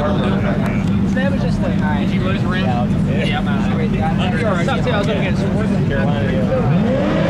That was just like, did you lose a rim? Yeah, I'm out. You're all right. I was looking at some.